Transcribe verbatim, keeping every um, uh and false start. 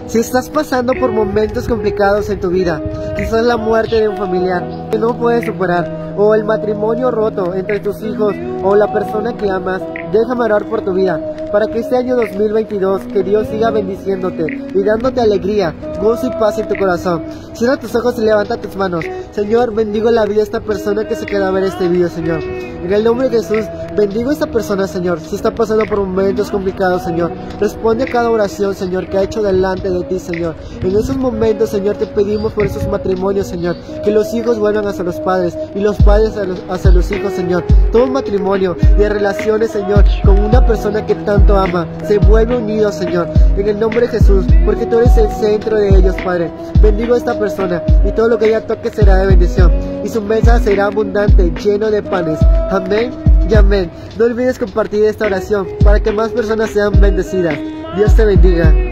Si estás pasando por momentos complicados en tu vida, quizás la muerte de un familiar que no puedes superar, o el matrimonio roto entre tus hijos o la persona que amas, déjame orar por tu vida, para que este año dos mil veintidós, que Dios siga bendiciéndote y dándote alegría, gozo y paz en tu corazón. Cierra tus ojos y levanta tus manos. Señor, bendigo la vida de esta persona que se queda a ver este video, Señor. En el nombre de Jesús, bendigo a esta persona, Señor. Si está pasando por momentos complicados, Señor, responde a cada oración, Señor, que ha hecho delante de ti, Señor. En esos momentos, Señor, te pedimos por esos matrimonios, Señor, que los hijos vuelvan hacia los padres y los padres hacia los hijos, Señor. Todo matrimonio de relaciones, Señor, con una persona que tanto ama, se vuelve unido, Señor, en el nombre de Jesús, porque tú eres el centro de ellos, Padre. Bendigo a esta persona y todo lo que ella toque será de bendición, y su mesa será abundante, lleno de panes. Amén y amén. No olvides compartir esta oración para que más personas sean bendecidas. Dios te bendiga.